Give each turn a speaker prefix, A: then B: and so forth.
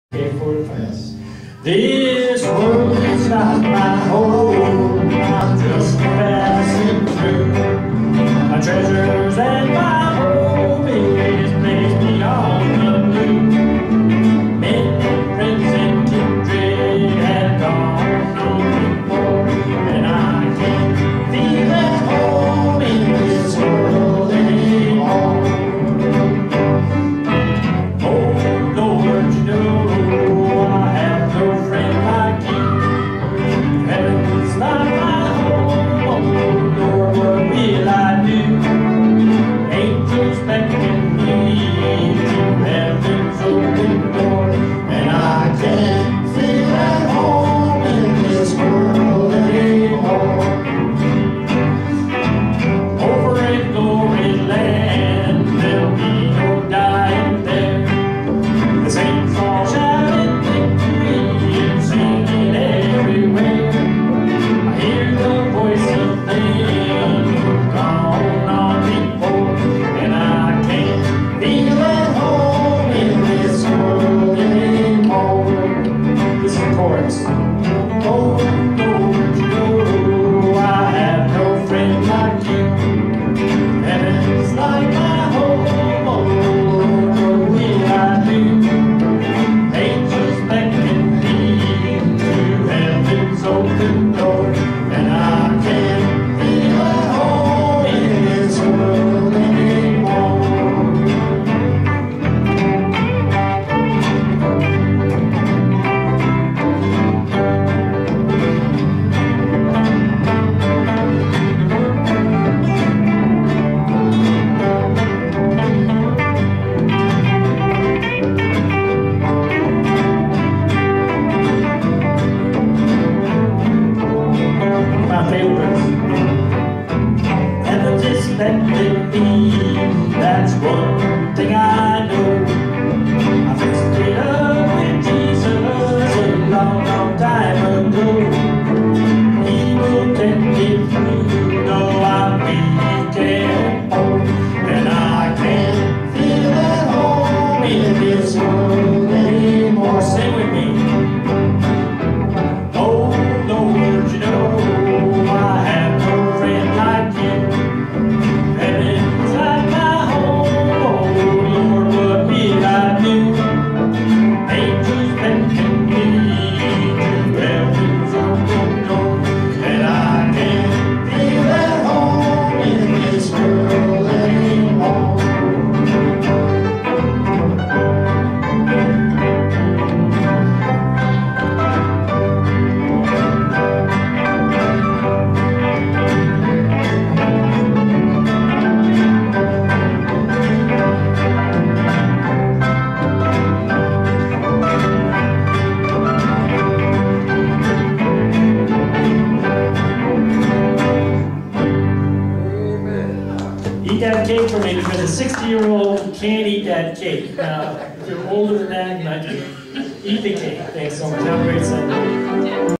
A: Yes. This world is not my home. I'm just passing through. My treasures and my home is placed beyond the blue. Men, friends, and kindred have gone on before, and I can't feel at home in this world anymore. Oh Lord, you know that's one thing I know. I fixed it up with Jesus a long, long time ago. He will take me through, though I'm weak and old, and I can't feel at home in this world anymore. Sing with me. Oh Lord, you know I have no friend like you. Eat that cake for me, because a 60-year-old can't eat that cake. Now, if you're older than that, you might just eat the cake. Thanks so much. Have a great Sunday.